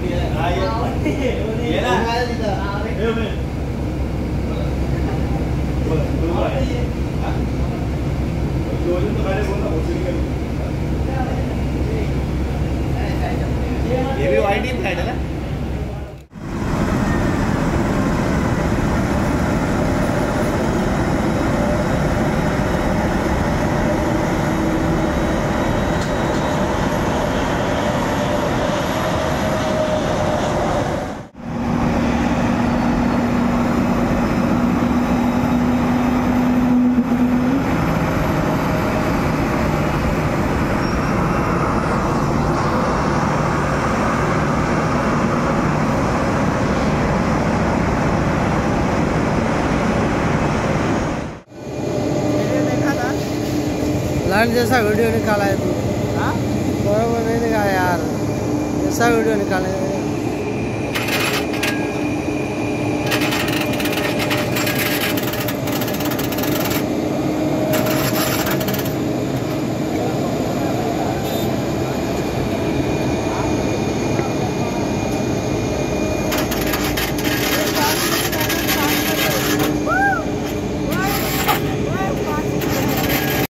ये ना ये भी वाइड ही फ्लाइट है ना। लैंड जैसा वीडियो निकाला है तू। हाँ बराबर नहीं निकाला यार, ऐसा वीडियो निकाले।